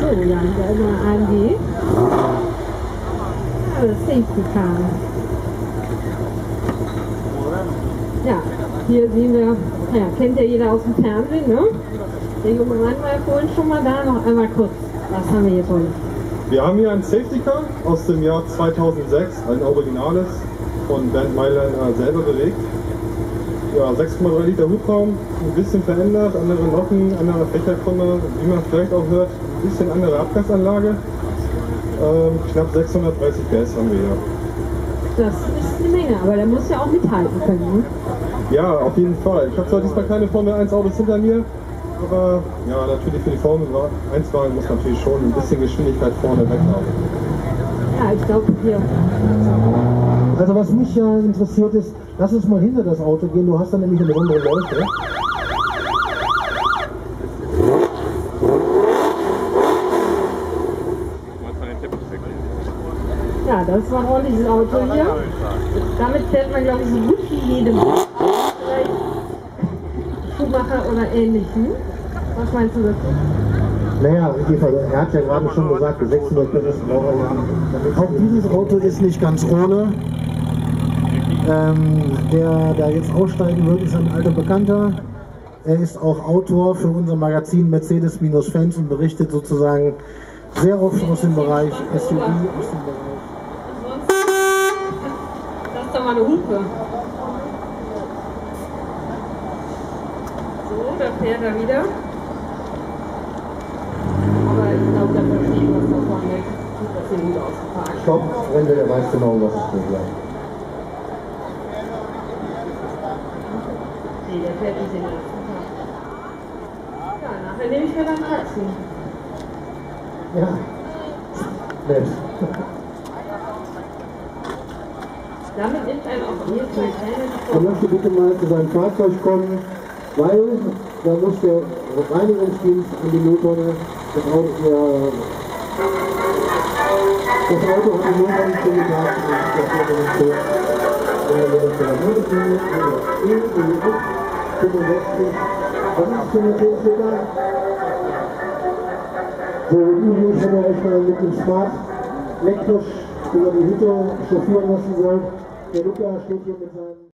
ja, da ist ein AMG. Ja, das Safety Car. Ja, hier sehen wir, ja, kennt ja jeder aus dem Fernsehen, ne? Der junge Mann war ja vorhin schon mal da, noch einmal kurz. Was haben wir hier vorhin? Wir haben hier ein Safety Car aus dem Jahr 2006, ein originales, von Bernd Mailänder selber belegt. Ja, 6,3 Liter Hubraum, ein bisschen verändert, andere Noppen, anderer Fächerkrümmer, wie man vielleicht auch hört, ein bisschen andere Abgasanlage. Knapp 630 PS haben wir hier. Das ist eine Menge, aber der muss ja auch mithalten können. Ne? Ja, auf jeden Fall. Ich habe zwar diesmal keine Formel 1 Autos hinter mir, aber ja, natürlich für die Formel 1 Wagen muss natürlich schon ein bisschen Geschwindigkeit vorne weg haben. Ja, ich glaube hier. Also was mich ja interessiert ist, lass uns mal hinter das Auto gehen, du hast da nämlich eine besondere Leuchte. Ja, das war ein ordentliches Auto hier. Damit fährt man, glaube ich, so gut wie jedem. Vielleicht Schuhmacher oder Ähnlichem. Was meinst du dazu? Naja, er hat ja gerade schon gesagt, 600 PS braucht er. Auch dieses Auto ist nicht ganz ohne. Der da jetzt aussteigen wird, ist ein alter Bekannter. Er ist auch Autor für unser Magazin Mercedes-Fans und berichtet sozusagen sehr oft aus dem Bereich SUV, aus dem Bereich. Das ist doch mal eine Hupe. So, da fährt er wieder. Aber ich glaube, da versteht was davon nicht. Das sieht gut ausgefahren. Stopp, Freunde, der weiß genau, was es tut. Ja. Nee, der fährt nicht den ersten Tag. Ja, nachher nehme ich mir dann ein Taxi. Ja, nett. Damit nimmt ein auch hier so ein kleines Er möchte bitte mal zu seinem Fahrzeug kommen, weil da muss der Reinigungsdienst an die Mülltonne. Das Auto hat die Mülltonne zugebracht und das wird nicht so. Was ist für eine Fehler? So, übrigens, wenn ihr euch mal mit dem Smart elektrisch über die Hütte chauffieren lassen wollt, der Luca steht hier mit seinem